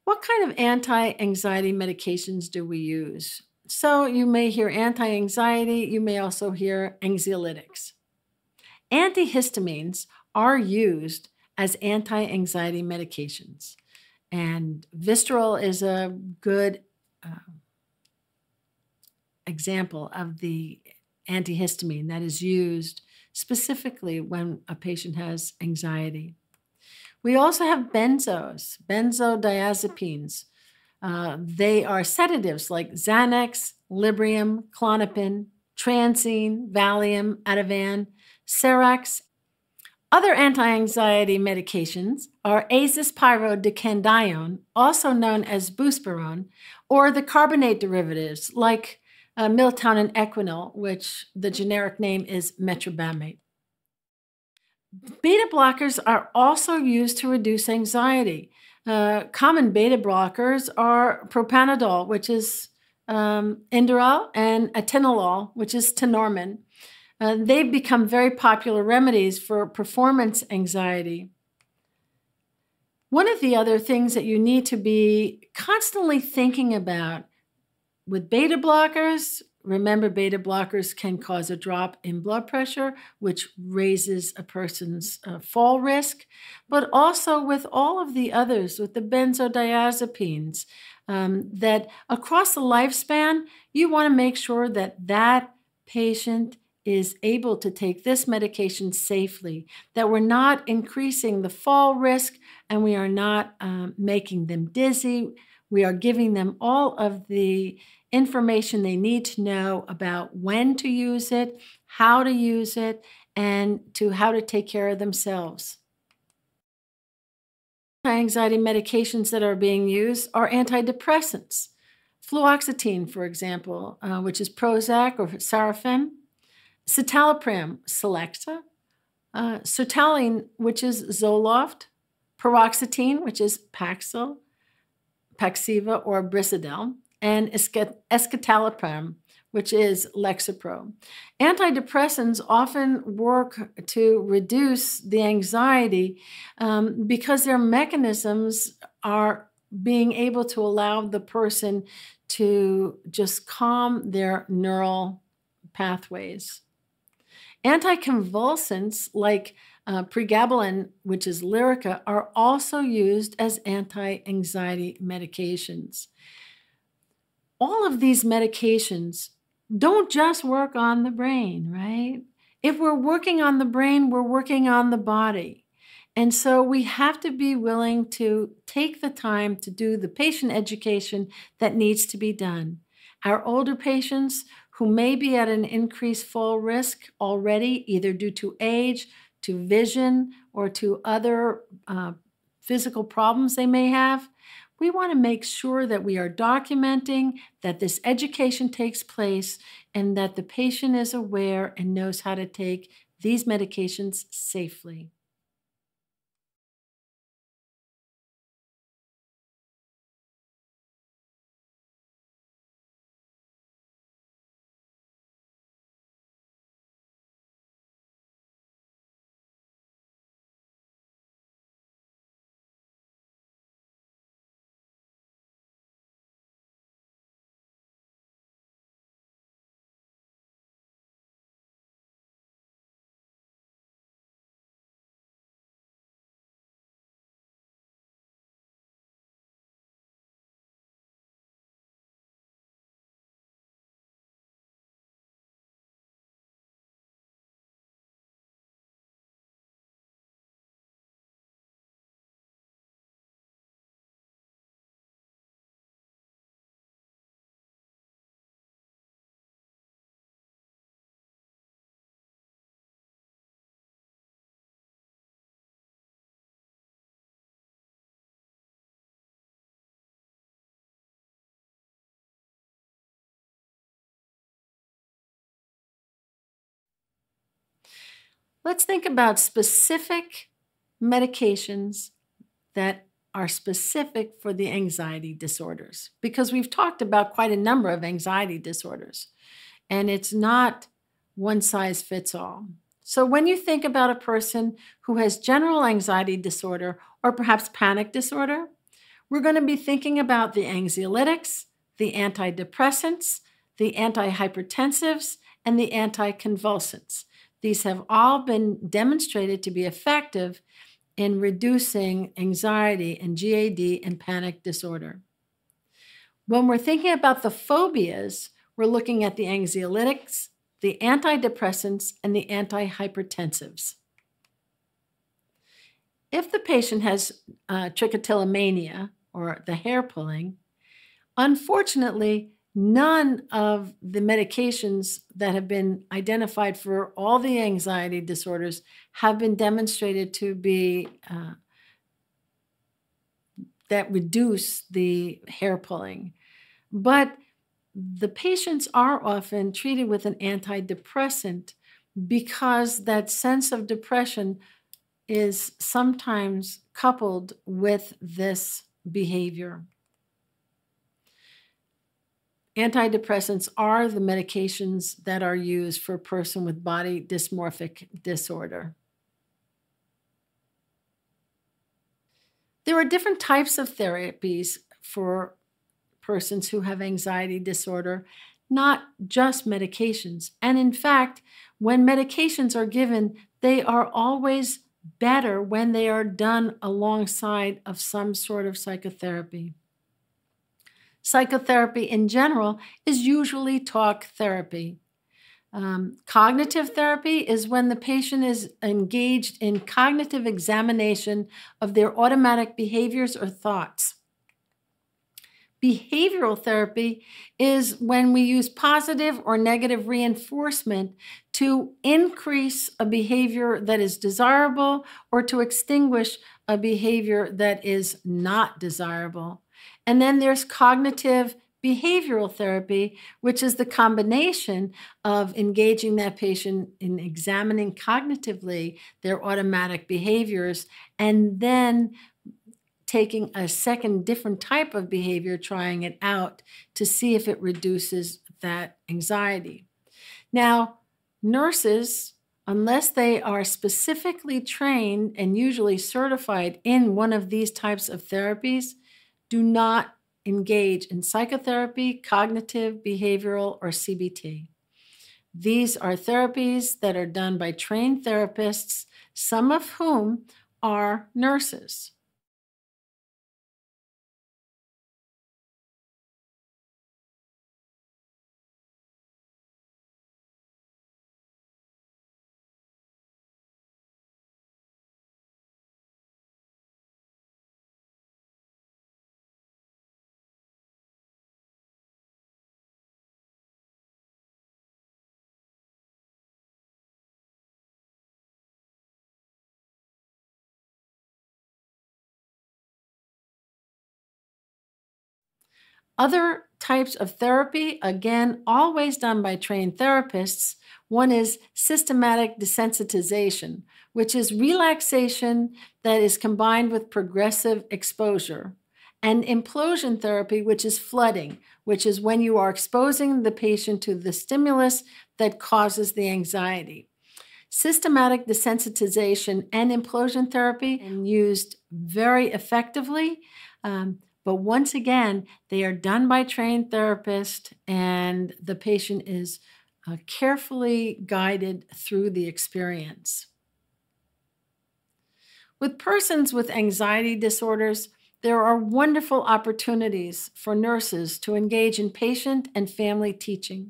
What kind of anti-anxiety medications do we use? So you may hear anti-anxiety, you may also hear anxiolytics. Antihistamines are used as anti-anxiety medications, and Vistaril is a good uh, example of the antihistamine that is used specifically when a patient has anxiety. We also have benzodiazepines. They are sedatives like Xanax, Librium, Klonopin, Transine, Valium, Ativan, Serax. Other anti-anxiety medications are azaspyridecadione, also known as buspirone, or the carbonate derivatives like Miltown and Equinol, which the generic name is metribamate. Beta blockers are also used to reduce anxiety. Common beta blockers are propanadol, which is Inderal, and Atenolol, which is tenormin. They've become very popular remedies for performance anxiety. One of the other things that you need to be constantly thinking about with beta blockers, remember beta blockers can cause a drop in blood pressure, which raises a person's fall risk, but also with all of the others, with the benzodiazepines, that across the lifespan, you want to make sure that that patient is able to take this medication safely, that we're not increasing the fall risk and we are not making them dizzy. We are giving them all of the information they need to know about when to use it, how to use it, and to how to take care of themselves. Anxiety medications that are being used are antidepressants. Fluoxetine, for example, which is Prozac or Sarafem. Citalopram, Celexa. Sertraline, which is Zoloft. Paroxetine, which is Paxil, Paxiva, or Brisidel. And escitalopram, which is Lexapro. Antidepressants often work to reduce the anxiety because their mechanisms are being able to allow the person to just calm their neural pathways. Anticonvulsants like pregabalin, which is Lyrica, are also used as anti-anxiety medications. All of these medications don't just work on the brain, right? If we're working on the brain, we're working on the body. And so we have to be willing to take the time to do the patient education that needs to be done. Our older patients who may be at an increased fall risk already, either due to age, to vision, or to other physical problems they may have, we want to make sure that we are documenting that this education takes place and that the patient is aware and knows how to take these medications safely. Let's think about specific medications that are specific for the anxiety disorders, because we've talked about quite a number of anxiety disorders, and it's not one size fits all. So when you think about a person who has general anxiety disorder or perhaps panic disorder, We're going to be thinking about the anxiolytics, the antidepressants, the antihypertensives, and the anticonvulsants. These have all been demonstrated to be effective in reducing anxiety and GAD and panic disorder. When we're thinking about the phobias, we're looking at the anxiolytics, the antidepressants, and the antihypertensives. If the patient has trichotillomania, or the hair pulling, unfortunately, none of the medications that have been identified for all the anxiety disorders have been demonstrated to be that reduce the hair pulling. But the patients are often treated with an antidepressant because that sense of depression is sometimes coupled with this behavior. Antidepressants are the medications that are used for a person with body dysmorphic disorder. There are different types of therapies for persons who have anxiety disorder, not just medications. And in fact, when medications are given, they are always better when they are done alongside of some sort of psychotherapy. Psychotherapy in general is usually talk therapy. Cognitive therapy is when the patient is engaged in cognitive examination of their automatic behaviors or thoughts. Behavioral therapy is when we use positive or negative reinforcement to increase a behavior that is desirable or to extinguish a behavior that is not desirable. And then there's cognitive behavioral therapy, which is the combination of engaging that patient in examining cognitively their automatic behaviors and then taking a second different type of behavior, trying it out to see if it reduces that anxiety. Now, nurses, unless they are specifically trained and usually certified in one of these types of therapies, do not engage in psychotherapy, cognitive, behavioral, or CBT. These are therapies that are done by trained therapists, some of whom are nurses. Other types of therapy, again, always done by trained therapists. One is systematic desensitization, which is relaxation that is combined with progressive exposure, and implosion therapy, which is flooding, which is when you are exposing the patient to the stimulus that causes the anxiety. Systematic desensitization and implosion therapy are used very effectively. But once again, they are done by trained therapists, and the patient is carefully guided through the experience. With persons with anxiety disorders, there are wonderful opportunities for nurses to engage in patient and family teaching.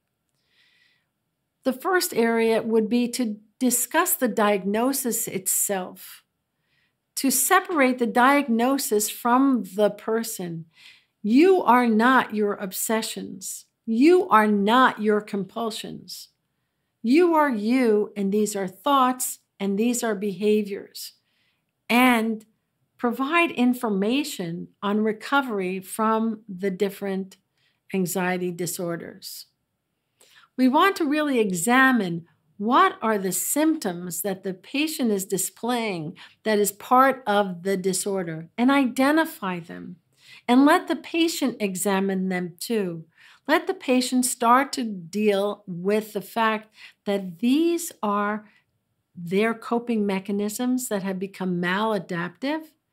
The first area would be to discuss the diagnosis itself, to separate the diagnosis from the person. You are not your obsessions. You are not your compulsions. You are you, and these are thoughts, and these are behaviors. And provide information on recovery from the different anxiety disorders. We want to really examine what are the symptoms that the patient is displaying that is part of the disorder, and identify them. And let the patient examine them too. Let the patient start to deal with the fact that these are their coping mechanisms that have become maladaptive,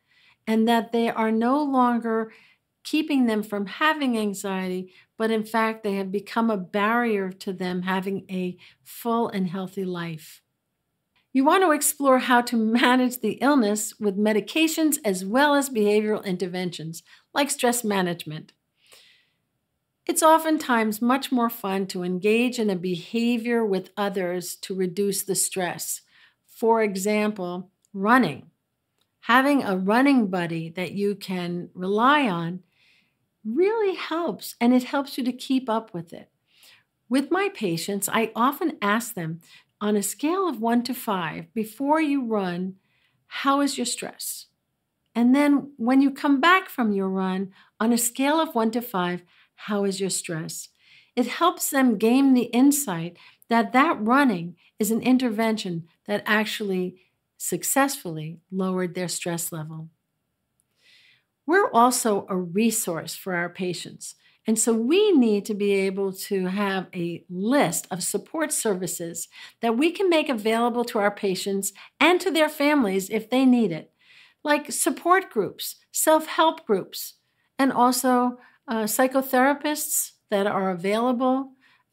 and that they are no longer keeping them from having anxiety, but in fact, they have become a barrier to them having a full and healthy life. You want to explore how to manage the illness with medications as well as behavioral interventions, like stress management. It's oftentimes much more fun to engage in a behavior with others to reduce the stress. For example, running. Having a running buddy that you can rely on really helps, and it helps you to keep up with it. With my patients, I often ask them on a scale of 1 to 5, before you run, how is your stress? And then when you come back from your run, on a scale of 1 to 5, how is your stress? It helps them gain the insight that running is an intervention that actually successfully lowered their stress level. We're also a resource for our patients. And so we need to be able to have a list of support services that we can make available to our patients and to their families if they need it, like support groups, self-help groups, and also psychotherapists that are available,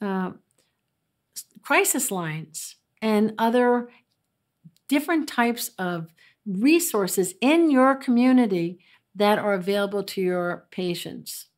crisis lines, and other different types of resources in your community that are available to your patients.